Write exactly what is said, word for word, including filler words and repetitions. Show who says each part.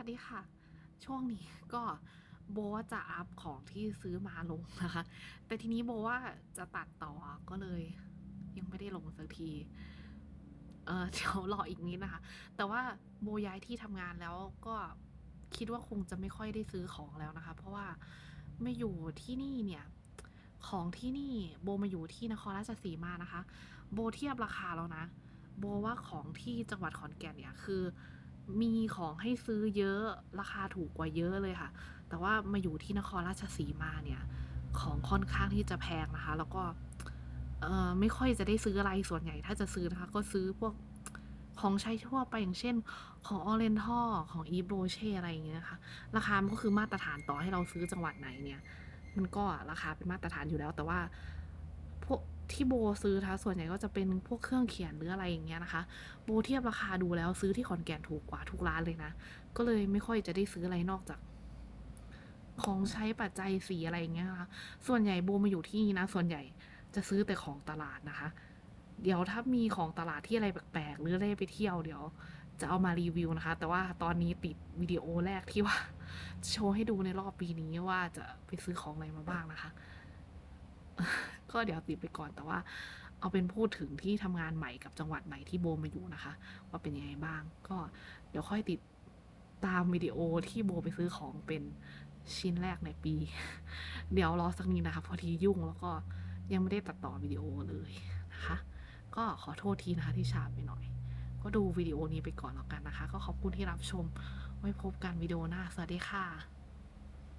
Speaker 1: สดีค่ะช่วงนี้ก็โบว่าจะอัพของที่ซื้อมาลงนะคะแต่ทีนี้โบว่าจะตัดต่อก็เลยยังไม่ได้ลงสักทีเออเดี๋ยวรออีกนิดนะคะแต่ว่าโบย้ายที่ทำงานแล้วก็คิดว่าคงจะไม่ค่อยได้ซื้อของแล้วนะคะเพราะว่าไม่อยู่ที่นี่เนี่ยของที่นี่โบมาอยู่ที่นครราชสีมานะคะโบเทียบราคาแล้วนะโบว่าของที่จังหวัดขอนแก่นเนี่ยคือ มีของให้ซื้อเยอะราคาถูกกว่าเยอะเลยค่ะแต่ว่ามาอยู่ที่นครราชสีมาเนี่ยของค่อนข้างที่จะแพงนะคะแล้วก็เออไม่ค่อยจะได้ซื้ออะไรส่วนใหญ่ถ้าจะซื้อนะคะก็ซื้อพวกของใช้ทั่วไปอย่างเช่นของออเรนทัลของอีฟโรเช่อะไรอย่างเงี้ยค่ะราคามันก็คือมาตรฐานต่อให้เราซื้อจังหวัดไหนเนี่ยมันก็ราคาเป็นมาตรฐานอยู่แล้วแต่ว่าพวกที่โบซื้อนะคะส่วนใหญ่ก็จะเป็นพวกเครื่องเขียนหรืออะไรอย่างเงี้ยนะคะ โบเทียบราคาดูแล้วซื้อที่ขอนแก่นถูกกว่าทุกร้านเลยนะ ก็เลยไม่ค่อยจะได้ซื้ออะไรนอกจากของใช้ปัจจัยสีอะไรอย่างเงี้ยค่ะส่วนใหญ่โบมาอยู่ที่นี่นะ ส่วนใหญ่จะซื้อแต่ของตลาดนะคะ เดี๋ยวถ้ามีของตลาดที่อะไรแปลกๆหรือได้ไปเที่ยวเดี๋ยวจะเอามารีวิวนะคะ แต่ว่าตอนนี้ติดวิดีโอแรกที่ว่าโชว์ให้ดูในรอบปีนี้ว่าจะไปซื้อของอะไรมาบ้างนะคะ ก็เดี๋ยวติดไปก่อนแต่ว่าเอาเป็นพูดถึงที่ทำงานใหม่กับจังหวัดใหม่ที่โบมาอยู่นะคะว่าเป็นยังไงบ้างก็เดี๋ยวค่อยติดตามวิดีโอที่โบไปซื้อของเป็นชิ้นแรกในปีเดี๋ยวรอสักนิดนะคะพอทียุ่งแล้วก็ยังไม่ได้ตัดต่อวิดีโอเลยนะคะก็ขอโทษทีนะคะที่ช้าไปหน่อยก็ดูวิดีโอนี้ไปก่อนแล้วกันนะคะก็ขอบคุณที่รับชมไว้พบกันวิดีโอหน้าสวัสดีค่ะ